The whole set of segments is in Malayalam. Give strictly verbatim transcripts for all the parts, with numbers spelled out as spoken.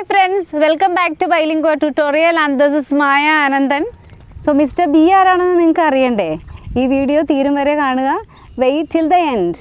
Hi friends, welcome back to Bilingual Tutorial and this is Maya Anandan. So Mister B ആരാണെന്ന് നിങ്ങൾക്ക് അറിയണ്ടേ? ഈ വീഡിയോ തീരും വരെ കാണുക. Wait till the end.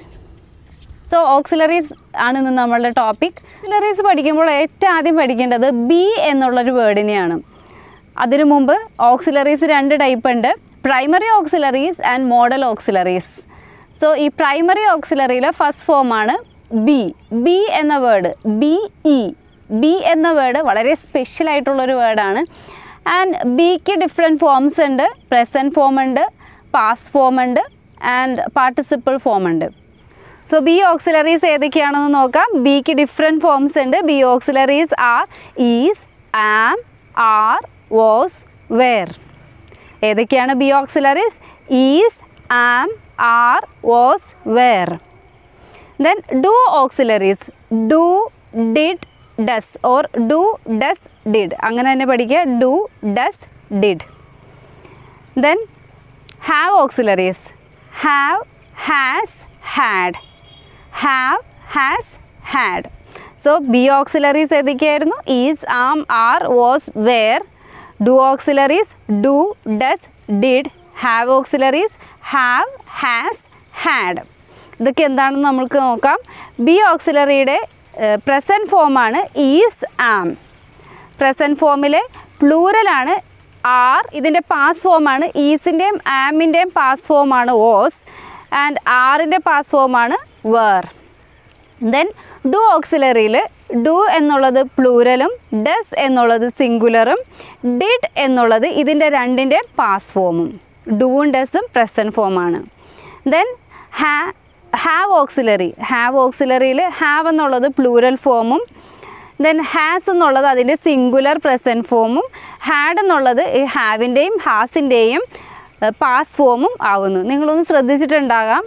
So auxiliaries ആണ് ഇന്ന് നമ്മളുടെ ടോപ്പിക്. Auxiliaries പഠിക്കുമ്പോൾ ഏറ്റവും ആദ്യം പഠിക്കേണ്ടത് B എന്നുള്ളൊരു വേർഡിനെയാണ്. അതിനു മുമ്പ് auxiliaries രണ്ട് ടൈപ്പ് ഉണ്ട്. Primary auxiliaries and modal auxiliaries. So ഈ primary auxiliaryയിലെ ഫസ്റ്റ് ഫോം ആണ് B. B എന്ന വേർഡ് B E. B എന്ന വേർഡ് വളരെ സ്പെഷ്യൽ ആയിട്ടുള്ളൊരു വേർഡാണ്. ആൻഡ് ബിക്ക് ഡിഫറെൻറ്റ് ഫോംസ് ഉണ്ട്. പ്രസൻറ്റ് ഫോം ഉണ്ട്, പാസ്റ്റ് ഫോം ഉണ്ട് ആൻഡ് പാർട്ടിസിപ്പിൾ ഫോം ഉണ്ട്. സോ ബി ഓക്സിലറീസ് ഏതൊക്കെയാണെന്ന് നോക്കാം. ബിക്ക് ഡിഫറെൻറ്റ് ഫോംസ് ഉണ്ട്. Be auxiliaries are is, am, are, was, were. ഏതൊക്കെയാണ് be auxiliaries? Is, am, are, was, were. Then do auxiliaries do, did, does or do, does, did. അങ്ങനെ തന്നെ പഠിക്കുക. do, does, did. Then have auxiliaries. have, has, had. have, has, had. So be auxiliaries ഏതൊക്കെയായിരുന്നു? is, am, are, was, were. do auxiliaries do, does, did. have auxiliaries have, has, had. ഇതൊക്കെ എന്താണെന്ന് നമുക്ക് നോക്കാം. be auxiliaryയുടെ പ്രസൻറ്റ് ഫോമാണ് ഈസ്, ആം. പ്രസൻറ്റ് ഫോമിലെ പ്ലൂറലാണ് ആർ. ഇതിൻ്റെ പാസ് ഫോമാണ് ഈസിൻ്റെയും ആമിൻ്റെയും പാസ് ഫോമാണ് വാസ്. ആൻഡ് ആറിൻ്റെ പാസ് ഫോമാണ് വേർ. ദെൻ ഡു ഓക്സിലറിയിൽ ഡു എന്നുള്ളത് പ്ലൂരലും ഡസ് എന്നുള്ളത് സിംഗുലറും ഡിഡ് എന്നുള്ളത് ഇതിൻ്റെ രണ്ടിൻ്റെ പാസ് ഫോമും. ഡുവും ഡസും പ്രസൻറ്റ് ഫോമാണ്. ദെൻ ഹാ ഹാവ് ഓക്സിലറി. ഹാവ് ഓക്സിലറിയിൽ ഹാവ് എന്നുള്ളത് പ്ലൂരൽ ഫോമും ദെൻ ഹാസ് എന്നുള്ളത് അതിൻ്റെ സിംഗുലർ പ്രസൻറ്റ് ഫോമും ഹാഡ് എന്നുള്ളത് ഈ ഹാവിൻ്റെയും ഹാസിൻ്റെയും പാസ് ഫോമും ആവുന്നു. നിങ്ങളൊന്ന് ശ്രദ്ധിച്ചിട്ടുണ്ടാകാം.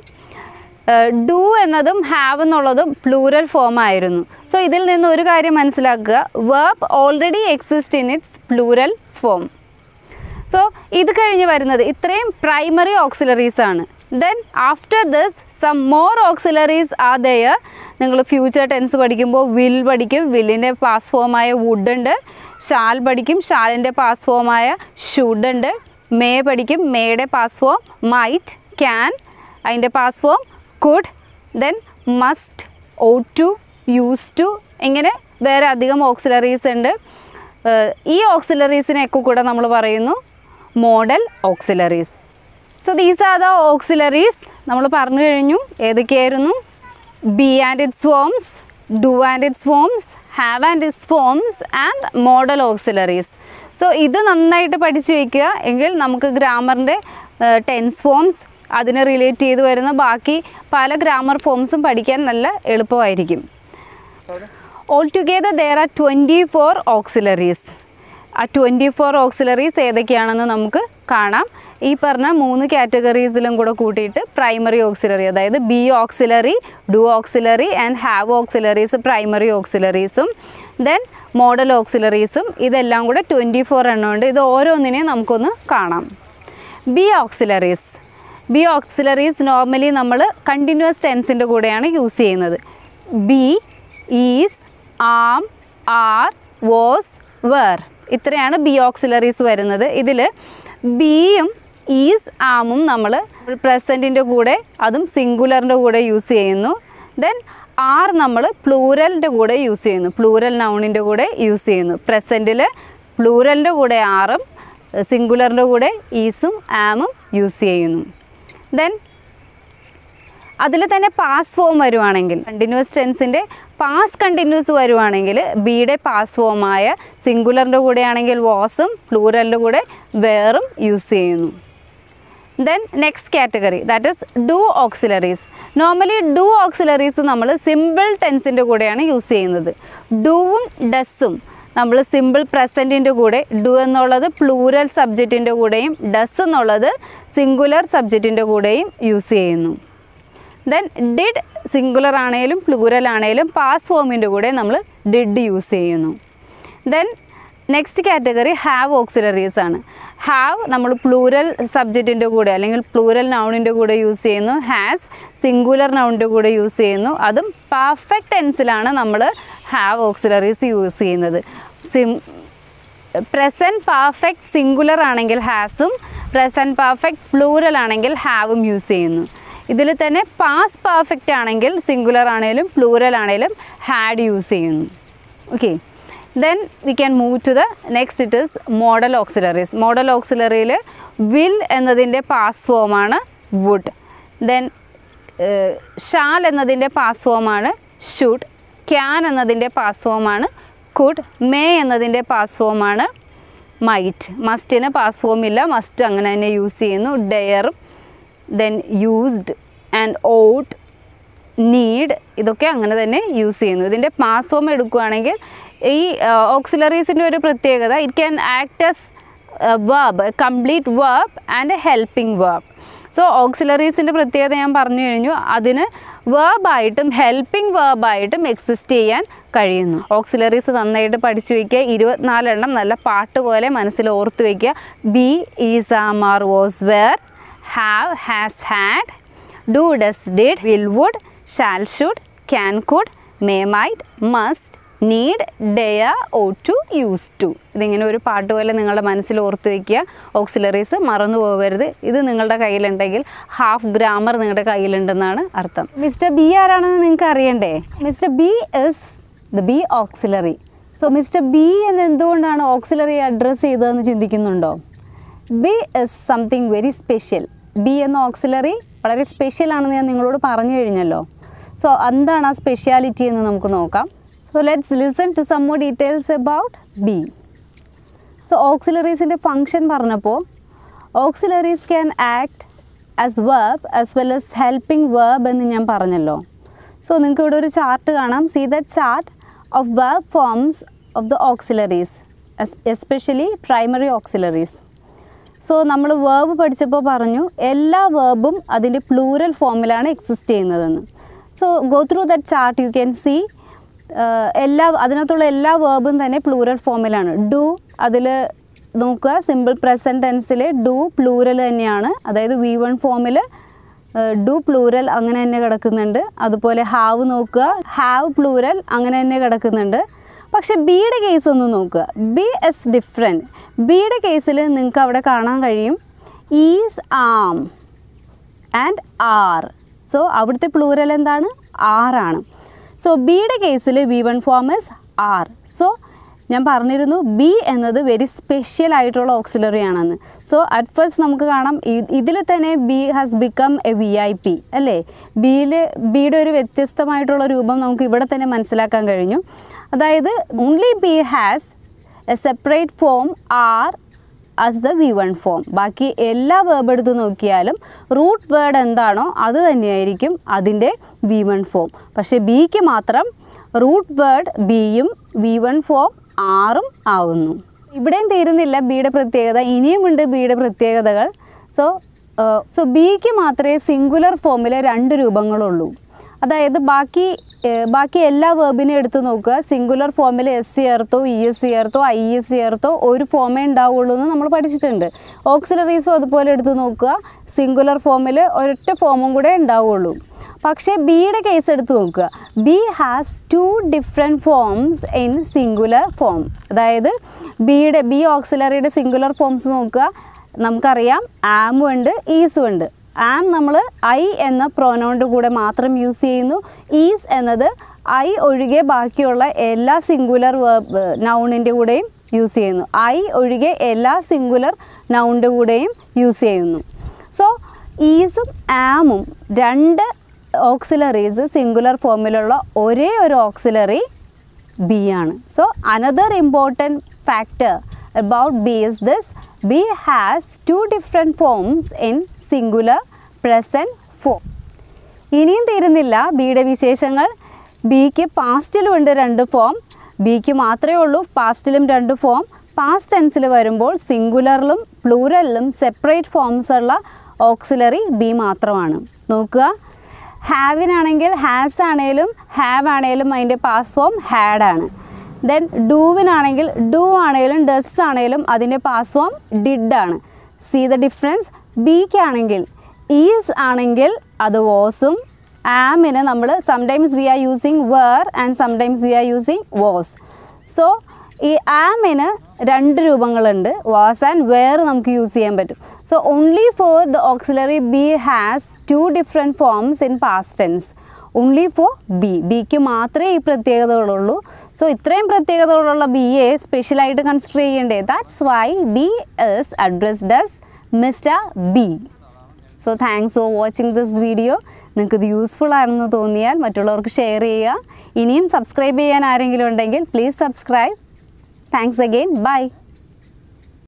ഡു എന്നതും ഹാവ് എന്നുള്ളതും പ്ലൂരൽ ഫോമായിരുന്നു. സോ ഇതിൽ നിന്ന് ഒരു കാര്യം മനസ്സിലാക്കുക. Verb already exist in its plural form. So ഇത് കഴിഞ്ഞ് വരുന്നത് ഇത്രയും പ്രൈമറി ഓക്സിലറീസ് ആണ്. Then after this some more auxiliaries are there. നിങ്ങൾ ഫ്യൂച്ചർ ടെൻസ് പഠിക്കുമ്പോൾ വിൽ പഠിക്കും. വില്ലിൻ്റെ പാസ് ഫോമായ വുഡ് ഉണ്ട്. ഷാൽ പഠിക്കും. ഷാലിൻ്റെ പാസ് ഫോമായ ഷുഡ് ഉണ്ട്. മേ പഠിക്കും. മേയുടെ പാസ് ഫോം മൈറ്റ്, ക്യാൻ. അതിൻ്റെ past form could. Then must, ought to, used to. ഇങ്ങനെ വേറെ അധികം ഓക്സിലറീസ് ഉണ്ട്. ഈ ഓക്സിലറീസിനെയൊക്കെ കൂടെ നമ്മൾ പറയുന്നു modal auxiliaries. So these are the auxiliaries. നമ്മൾ പറഞ്ഞു കഴിഞ്ഞു ഏതൊക്കെയായിരുന്നു. Be and its forms, do and its forms, have and its forms and modal auxiliaries. So ഇത് നന്നായിട്ട് പഠിച്ചു വയ്ക്കുക. എങ്കിൽ നമുക്ക് ഗ്രാമറിൻ്റെ ടെൻസ് ഫോംസ് അതിനെ റിലേറ്റ് ചെയ്ത് വരുന്ന ബാക്കി പല ഗ്രാമർ ഫോംസും പഠിക്കാൻ നല്ല എളുപ്പമായിരിക്കും. All together there are twenty four auxiliaries. ആ ട്വൻറ്റി ഫോർ ഓക്സിലറീസ് ഏതൊക്കെയാണെന്ന് നമുക്ക് കാണാം. ഈ പറഞ്ഞ മൂന്ന് കാറ്റഗറീസിലും കൂടെ കൂട്ടിയിട്ട് പ്രൈമറി ഓക്സിലറി, അതായത് be auxiliary, do auxiliary and have auxiliaries primary ഓക്സിലറീസും ദെൻ മോഡൽ ഓക്സിലറീസും ഇതെല്ലാം കൂടെ ട്വൻറ്റി ഫോർ എണ്ണം ഉണ്ട്. ഇത് ഓരോന്നിനെയും നമുക്കൊന്ന് കാണാം. Be auxiliaries. Be auxiliaries normally നമ്മൾ കണ്ടിന്യൂസ് ടെൻസിൻ്റെ കൂടെയാണ് യൂസ് ചെയ്യുന്നത്. Be, is, am, are, was, were. ഇത്രയാണ് ബി ഓക്സിലറീസ് വരുന്നത്. ഇതിൽ ബിയും ഈസ്, ആമും നമ്മൾ പ്രസൻറ്റിൻ്റെ കൂടെ അതും സിംഗുലറിൻ്റെ കൂടെ യൂസ് ചെയ്യുന്നു. ദെൻ ആർ നമ്മൾ പ്ലൂരലിൻ്റെ കൂടെ യൂസ് ചെയ്യുന്നു. പ്ലൂരൽ നൗണിൻ്റെ കൂടെ യൂസ് ചെയ്യുന്നു. പ്രസൻറ്റിൽ പ്ലൂരലിൻ്റെ കൂടെ ആറും സിംഗുലറിൻ്റെ കൂടെ ഈസും ആമും യൂസ് ചെയ്യുന്നു. ദെൻ അതിൽ തന്നെ പാസ് ഫോം വരുവാണെങ്കിൽ കണ്ടിന്യൂസ് ടെൻസിൻ്റെ പാസ് കണ്ടിന്യൂസ് വരുവാണെങ്കിൽ ബിയുടെ പാസ് ഫോമായ സിംഗുലറിൻ്റെ കൂടെ ആണെങ്കിൽ വാസും പ്ലൂരലിൻ്റെ കൂടെ വേറും യൂസ് ചെയ്യുന്നു. Then next category that is do auxiliaries. Normally do auxiliaries നമ്മൾ സിമ്പിൾ ടെൻസിൻ്റെ കൂടെയാണ് യൂസ് ചെയ്യുന്നത്. ഡൂവും ഡസ്സും നമ്മൾ സിമ്പിൾ പ്രസൻറ്റിൻ്റെ കൂടെ, ഡു എന്നുള്ളത് പ്ലൂരൽ സബ്ജക്റ്റിൻ്റെ കൂടെയും ഡസ് എന്നുള്ളത് സിംഗുലർ സബ്ജക്റ്റിൻ്റെ കൂടെയും യൂസ് ചെയ്യുന്നു. ദെൻ ഡിഡ് സിംഗുലർ ആണെങ്കിലും പ്ലൂരൽ ആണെങ്കിലും പാസ് ഫോമിൻ്റെ കൂടെ നമ്മൾ ഡിഡ് യൂസ് ചെയ്യുന്നു. Then next category have auxiliaries ആണ്. ഹാവ് നമ്മൾ പ്ലൂരൽ സബ്ജക്റ്റിൻ്റെ കൂടെ അല്ലെങ്കിൽ പ്ലൂരൽ നൗണിൻ്റെ കൂടെ യൂസ് ചെയ്യുന്നു. ഹാസ് സിംഗുലർ നൗണിൻ്റെ കൂടെ യൂസ് ചെയ്യുന്നു. അതും പെർഫെക്റ്റ് ടെൻസിലാണ് നമ്മൾ ഹാവ് ഓക്സിലറീസ് യൂസ് ചെയ്യുന്നത്. സിം പ്രസൻറ്റ് പെർഫെക്റ്റ് സിംഗുലർ ആണെങ്കിൽ ഹാസും പ്രസൻറ്റ് പെർഫെക്റ്റ് പ്ലൂറൽ ആണെങ്കിൽ ഹാവും യൂസ് ചെയ്യുന്നു. ഇതിൽ തന്നെ പാസ്റ്റ് പെർഫെക്റ്റ് ആണെങ്കിൽ സിംഗുലർ ആണെങ്കിലും പ്ലൂറൽ ആണെങ്കിലും ഹാഡ് യൂസ് ചെയ്യുന്നു. Okay, then we can move to the next. It is modal auxiliaries. Modal ഓക്സിലറിയിൽ വിൽ എന്നതിൻ്റെ പാസ്റ്റ് ഫോമാണ് വുഡ്. ദെൻ ഷാൽ എന്നതിൻ്റെ പാസ്റ്റ് ഫോമാണ് ഷുഡ്. ക്യാൻ എന്നതിൻ്റെ പാസ്റ്റ് ഫോമാണ് കുഡ്. മേ എന്നതിൻ്റെ പാസ്റ്റ് ഫോമാണ് മൈറ്റ്. മസ്റ്റിന് പാസ്റ്റ് ഫോം ഇല്ല, മസ്റ്റ് അങ്ങനെ തന്നെ യൂസ് ചെയ്യുന്നു. Dare, then used and ought, need, ഇതൊക്കെ അങ്ങനെ തന്നെ യൂസ് ചെയ്യുന്നു. ഇതിൻ്റെ പാസ്റ്റ് ഫോം എടുക്കുകയാണെങ്കിൽ ഈ ഓക്സിലറീസിൻ്റെ ഒരു പ്രത്യേകത, it can act as verb, complete verb and a helping verb. So ഓക്സിലറീസിൻ്റെ പ്രത്യേകത ഞാൻ പറഞ്ഞു കഴിഞ്ഞു. അതിന് വേർബായിട്ടും ഹെൽപ്പിംഗ് വേർബായിട്ടും എക്സിസ്റ്റ് ചെയ്യാൻ കഴിയുന്നു. ഓക്സിലറീസ് നന്നായിട്ട് പഠിച്ചു വയ്ക്കുക. ഇരുപത്തിനാലെണ്ണം നല്ല പാട്ട് പോലെ മനസ്സിൽ ഓർത്ത് വയ്ക്കുക. Be, is, am, are, was, were, have, has, had, do, does, did, will, would, shall, should, can, could, may, might, must, need, dare, ought to, use to. ഇതിങ്ങനെ ഒരു പാട്ട് പോലെ നിങ്ങളുടെ മനസ്സിൽ ഓർത്ത് വയ്ക്കുക. ഓക്സിലറീസ് മറന്നു പോകരുത്. ഇത് നിങ്ങളുടെ കയ്യിലുണ്ടെങ്കിൽ ഹാഫ് ഗ്രാമർ നിങ്ങളുടെ കയ്യിലുണ്ടെന്നാണ് അർത്ഥം. മിസ്റ്റർ ബി ആരാണെന്ന് നിങ്ങൾക്ക് അറിയണ്ടേ? Mister be is the be auxiliary. So mister be എന്ന് എന്തുകൊണ്ടാണ് ഓക്സിലറി അഡ്രസ്സ് ചെയ്തതെന്ന് ചിന്തിക്കുന്നുണ്ടോ? Be is something very special. Be എന്ന ഓക്സിലറി വളരെ സ്പെഷ്യൽ ആണെന്ന് ഞാൻ നിങ്ങളോട് പറഞ്ഞു കഴിഞ്ഞല്ലോ. സോ എന്താണ് ആ സ്പെഷ്യാലിറ്റി എന്ന് നമുക്ക് നോക്കാം. So let's listen to some more details about B. So auxiliaries in the function പറഞ്ഞപ്പോൾ auxiliaries can act as verb as well as helping verb എന്ന് ഞാൻ പറഞ്ഞല്ലോ. So നിങ്ങൾക്ക് ഇവിടെ ഒരു ചാർട്ട് കാണാം. See the chart of verb forms of the auxiliaries, especially primary auxiliaries. So നമ്മൾ വേർബ് പഠിച്ചപ്പോൾ പറഞ്ഞു എല്ലാ വേർബും അതിൻ്റെ പ്ലൂറൽ ഫോമിലാണ് എക്സിസ്റ്റ് ചെയ്യുന്നതെന്ന്. So go through that chart you can see എല്ലാ അതിനകത്തുള്ള എല്ലാ വേർബും തന്നെ പ്ലൂറൽ ഫോമിലാണ്. ഡു അതിൽ നോക്കുക, സിമ്പിൾ പ്രസൻറ്റ് ടെൻസിൽ ഡു പ്ലൂറൽ തന്നെയാണ്. അതായത് വി വൺ ഫോമിൽ ഡു പ്ലൂറൽ അങ്ങനെ തന്നെ കിടക്കുന്നുണ്ട്. അതുപോലെ ഹാവ് നോക്കുക, ഹാവ് പ്ലൂറൽ അങ്ങനെ തന്നെ കിടക്കുന്നുണ്ട്. പക്ഷേ ബിയുടെ കേസ് ഒന്ന് നോക്കുക. Be is different. ബിയുടെ കേസിൽ നിങ്ങൾക്ക് അവിടെ കാണാൻ കഴിയും is, am and are. So അവിടുത്തെ പ്ലൂറൽ എന്താണ്? ആറാണ്. സോ ബിയുടെ കേസിൽ V one form is are. So ഞാൻ പറഞ്ഞിരുന്നു ബി എന്നത് വെരി സ്പെഷ്യൽ ആയിട്ടുള്ള ഓക്സിലറി ആണെന്ന്. സോ അറ്റ് ഫസ്റ്റ് നമുക്ക് കാണാം ഇതിൽ തന്നെ be has become a V I P അല്ലേ. ബിയിൽ ബിയുടെ ഒരു വ്യത്യസ്തമായിട്ടുള്ള രൂപം നമുക്ക് ഇവിടെ തന്നെ മനസ്സിലാക്കാൻ കഴിഞ്ഞു. അതായത് only be has a separate form are as the V one form. ബാക്കി എല്ലാ വേർബ് എടുത്ത് നോക്കിയാലും റൂട്ട് വേർഡ് എന്താണോ അത് തന്നെയായിരിക്കും അതിൻ്റെ വി വൺ ഫോം. പക്ഷേ ബിക്ക് മാത്രം റൂട്ട് വേർഡ് ബിയും വി വൺ ഫോം ആറും ആവുന്നു. ഇവിടെയും തീരുന്നില്ല ബിയുടെ പ്രത്യേകത, ഇനിയുമുണ്ട് ബിയുടെ പ്രത്യേകതകൾ. സോ സോ ബിക്ക് മാത്രമേ സിംഗുലർ ഫോമിലെ രണ്ട് രൂപങ്ങളുള്ളൂ. അതായത് ബാക്കി ബാക്കി എല്ലാ വേർബിനെയും എടുത്ത് നോക്കുക. സിംഗുലർ ഫോമിൽ എസ് ചേർത്തോ ഇ എസ് ചേർത്തോ ഐ എസ് ചേർത്തോ ഒരു ഫോമേ ഉണ്ടാവുള്ളൂ എന്ന് നമ്മൾ പഠിച്ചിട്ടുണ്ട്. ഓക്സിലറീസും അതുപോലെ എടുത്ത് നോക്കുക. സിംഗുലർ ഫോമിൽ ഒരൊറ്റ ഫോമും കൂടെ ഉണ്ടാവുള്ളൂ. പക്ഷേ ബിയുടെ കേസ് എടുത്ത് നോക്കുക. Be has two different forms in singular form. അതായത് ബിയുടെ ബി ഓക്സിലറിയുടെ സിംഗുലർ ഫോംസ് നോക്കുക. നമുക്കറിയാം ആമും ഉണ്ട് ഈസും ഉണ്ട്. ആം നമ്മൾ ഐ എന്ന പ്രോനൗണിൻ്റെ കൂടെ മാത്രം യൂസ് ചെയ്യുന്നു. ഈസ് എന്നത് ഐ ഒഴികെ ബാക്കിയുള്ള എല്ലാ സിംഗുലർ നൗണിൻ്റെ കൂടെയും യൂസ് ചെയ്യുന്നു. ഐ ഒഴികെ എല്ലാ സിംഗുലർ നൗണിൻ്റെ കൂടെയും യൂസ് ചെയ്യുന്നു. സോ ഈസും ആമും രണ്ട് ഓക്സിലറീസ് സിംഗുലർ ഫോമിലുള്ള ഒരേ ഒരു ഓക്സിലറി ബി ആണ്. So another important factor about B is this: B has two different forms in singular present form. ഇനിയും തീരുന്നില്ല ബിയുടെ വിശേഷങ്ങൾ. ബിക്ക് പാസ്റ്റിലും ഉണ്ട് രണ്ട് ഫോം. ബിക്ക് മാത്രമേ ഉള്ളൂ പാസ്റ്റിലും രണ്ട് ഫോം. പാസ്റ്റ് ടെൻസിൽ വരുമ്പോൾ സിംഗുലറിലും പ്ലൂറലിലും സെപ്പറേറ്റ് ഫോംസ് ഉള്ള ഓക്സിലറി ബി മാത്രമാണ്. നോക്കുക, ഹാവിനാണെങ്കിൽ ഹാസ് ആണേലും ഹാവ് ആണേലും അതിൻ്റെ പാസ്റ്റ് ഫോം ഹാഡ് ആണ്. ദെൻ ഡൂവിനാണെങ്കിൽ ഡു ആണെങ്കിലും ഡസ് ആണെങ്കിലും അതിൻ്റെ പാസ്റ്റ് ഫോം ഡിഡ് ആണ്. See the difference. ബിക്ക് ആണെങ്കിൽ ഈസ് ആണെങ്കിൽ അത് വാസും ആമിന് നമ്മൾ sometimes we are using were and sometimes we are using was. So ഈ ആമിന് രണ്ട് രൂപങ്ങളുണ്ട്, വാസ് ആൻഡ് വേർ നമുക്ക് യൂസ് ചെയ്യാൻ പറ്റും. So only four the auxiliary be has two different forms in past tense. Only for be, ബിക്ക് മാത്രമേ ഈ പ്രത്യേകതകളുള്ളൂ. സോ ഇത്രയും പ്രത്യേകതകളുള്ള ബിയെ സ്പെഷ്യലായിട്ട് കൺസിഡർ ചെയ്യേണ്ടേ. That's why be is addressed as mister be. So thanks for watching this video. നിങ്ങൾക്ക് ഇത് യൂസ്ഫുൾ ആണെന്ന് തോന്നിയാൽ മറ്റുള്ളവർക്ക് ഷെയർ ചെയ്യുക. ഇനിയും സബ്സ്ക്രൈബ് ചെയ്യാൻ ആരെങ്കിലും ഉണ്ടെങ്കിൽ please subscribe. Thanks again. Bye.